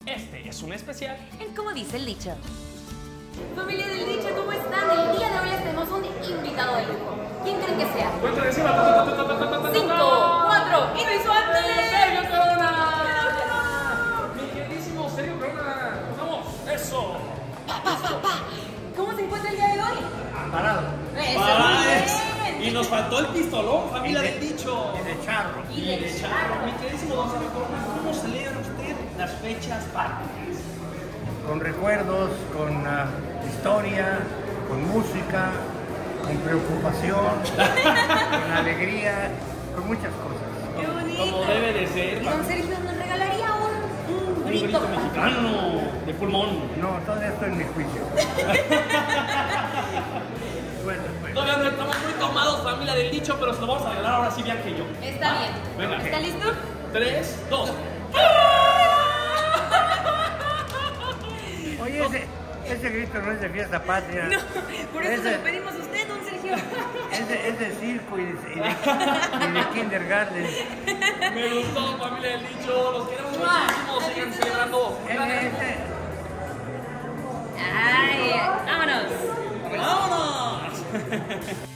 Este es un especial en Como dice el dicho. Familia del dicho, ¿cómo están? El día de hoy les tenemos un invitado de lujo. ¿Quién creen que sea? Cuenta encima. 5, 4, y visualmente ¡Sergio Corona! Mi queridísimo Sergio Corona. ¡Vamos! ¡Eso! ¿Cómo se encuentra el día de hoy? Parado. Eso, ¡Para! muy bien. Y nos faltó el pistolón, familia del dicho. Y de charro. Y de charro. Mi queridísimo don Sergio Corona, ¿cómo celebra usted las fechas patrias? Con recuerdos, con historia, con música, con preocupación, con alegría, con muchas cosas. ¡Qué bonito! Como debe de ser. Y don Sergio nos regalaría un Un grito. grito mexicano de pulmón. No, todo esto en mi juicio. Bueno, Todavía no estamos muy tomados, familia del dicho, pero se lo vamos a regalar ahora sí, bien que yo. Está bien. Venga. ¿Está listo? 3, 2. oye, ese grito no es de fiesta patria. No, por eso se Ese- lo pedimos a usted, don Sergio. es de circo y de kindergarten. Me gustó, familia del dicho. Los queremos muchísimo. Sigan celebrando. Ese- Ay, vámonos. ¡Vámonos!